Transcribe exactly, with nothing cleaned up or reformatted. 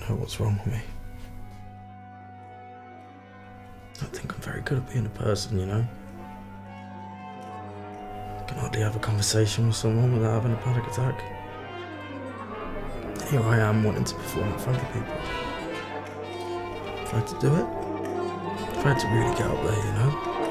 know what's wrong with me. I don't think I'm very good at being a person, you know? I can hardly have a conversation with someone without having a panic attack. Here I am wanting to perform in front of people. If I had to do it, if I had to really get up there, you know?